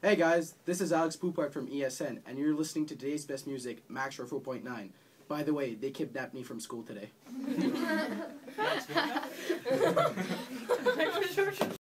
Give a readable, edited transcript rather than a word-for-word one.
Hey guys, this is Alex Poupart from ESN, and you're listening to today's best music, Max Shore 4.9. By the way, they kidnapped me from school today.